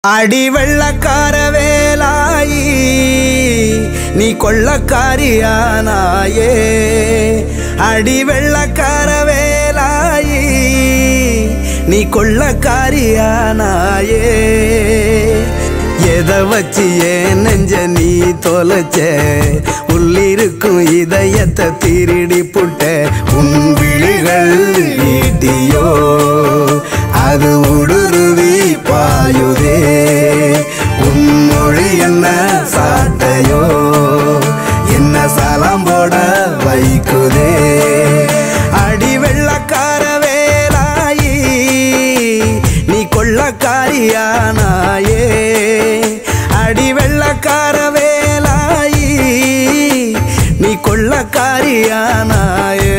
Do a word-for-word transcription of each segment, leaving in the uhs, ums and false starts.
அடி வெள்ளக்கார வேலாயி நீ கொள்ளக்காரியானாயே அடி வெள்ளக்கார வேலாயி நீ கொள்ளக்காரியானாயே எதை வச்சு ஏன் நெஞ்ச நீ தொலைச்ச உள்ளிருக்கும் இதயத்தை திருடி புட்ட உன் விழிகள் ஈட்டியோ அது ஊடுருவி பாயுதே உன் மொழி என்ன சாட்டையோ என்ன சலாம் போட வைக்குதே அடி வெள்ளக்கார வேலாயி நீ கொள்ளக்காரியானாயே அடி வெள்ளக்கார வேலாயி நீ கொள்ளக்காரியானாயே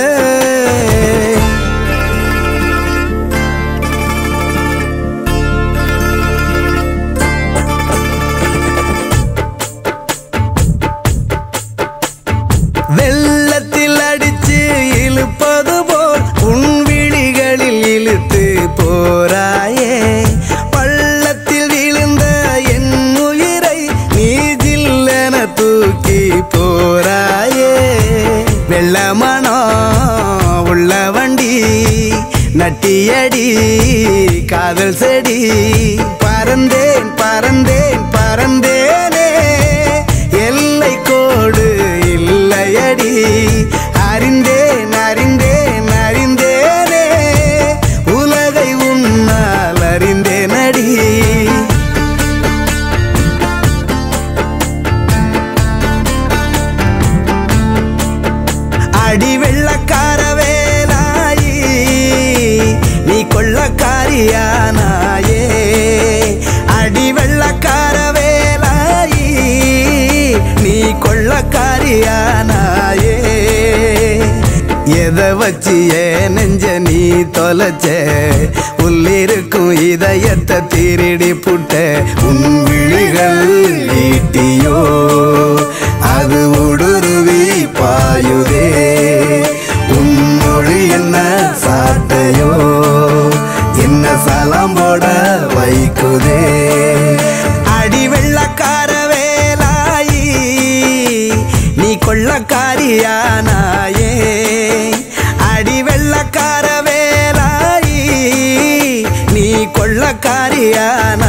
வெள்ளத்தில் அடிச்சு இழுப்பது போல் உன் விழிகளில் இழுத்து போராயே பள்ளத்தில் விழுந்த என் உயிரை நீ ஜில்லென தூக்கி போராயே வெள்ளமனோ உள்ள வண்டி நட்டியடி காதல் செடி பறந்தேன் பறந்தேன் பறந்தேனே எல்லை கோடு இல்லையடி அறிந்தேன் அறிந்தேன் அறிந்தேனே உலகை உன்னால் அறிந்தேனடி அடி வெள்ளக்கார வேலாயி நீ கொள்ளக்காரியானாயே அடி வெள்ளக்கார வேலாயி நீ கொள்ளக்காரியானாயே எதை வச்சு ஏன் நெஞ்ச நீ தொலைச்ச உள்ளிருக்கும் இதயத்தை திருடி புட்ட உன் விழிகள் ஈட்டியோ அது ஊடுருவி பாயுதே உன் மொழி என்ன சாட்டையோ என்ன சலாம் போட வைக்குதே அடி வெள்ளக்கார வேலாயி நீ கொள்ளக்காரியானாயே அடி வெள்ளக்கார வேலாயி நீ கொள்ளக்காரியானா